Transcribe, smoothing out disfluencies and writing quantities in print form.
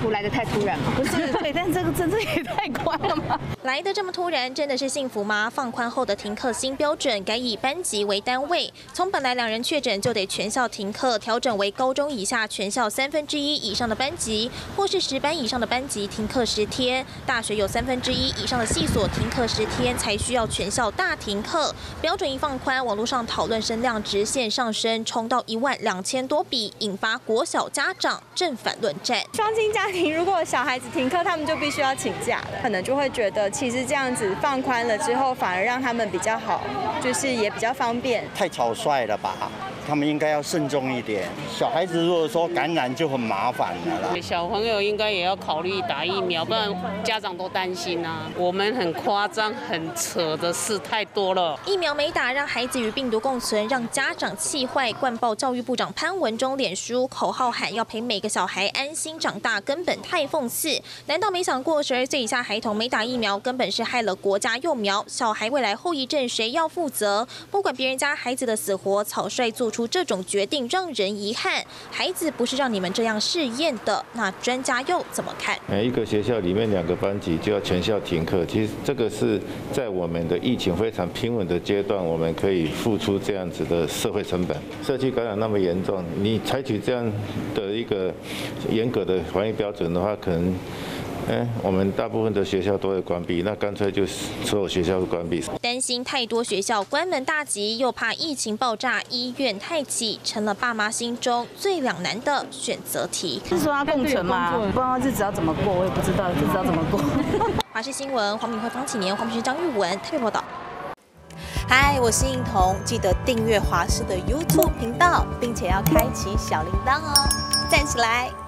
福来得太突然吗？ 不是，对，但这个政策也太快了嘛。 来得这么突然，真的是幸福吗？放宽后的停课新标准改以班级为单位，从本来2人确诊就得全校停课，调整为高中以下全校1/3以上的班级，或是10班以上的班级停课10天。大学有1/3以上的系所停课10天，才需要全校大停课。标准一放宽，网络上讨论声量直线上升，冲到12000多笔，引发国小家长正反论战。 双薪家庭如果小孩子停课，他们就必须要请假了，可能就会觉得其实这样子放宽了之后，反而让他们比较好，就是也比较方便。 太草率了吧？他们应该要慎重一点。小孩子如果说感染就很麻烦了啦。 小朋友应该也要考虑打疫苗，不然家长都担心啊。我们很夸张、很扯的事太多了。 疫苗没打，让孩子与病毒共存，让家长气坏。灌爆教育部长潘文忠脸书口号喊要陪每个小孩安心长大，根本太讽刺。难道没想过12岁以下孩童没打疫苗，根本是害了国家幼苗？小孩未来后遗症谁要负责？不管别人家孩子的死活，草率做出这种决定，让人遗憾。孩子不是让你们这样试验的，那专家又怎么看？ 每一个学校里面2个班级就要全校停课，其实这个是在我们的疫情非常平稳的阶段，我们可以付出这样子的社会成本。社区感染那么严重，你采取这样的一个严格的防疫标准的话，可能。我们大部分的学校都会关闭，那干脆就所有学校都关闭。 担心太多学校关门大吉，又怕疫情爆炸，医院太挤，成了爸妈心中最两难的选择题。 是说要共存吗？不知道日子要怎么过，我也不知道日子要怎么过。 华视新闻黄敏慧、方启年、黄平张玉文特别报道。 嗨，我是映彤，记得订阅华视的 YouTube 频道，并且要开启小铃铛哦，站起来。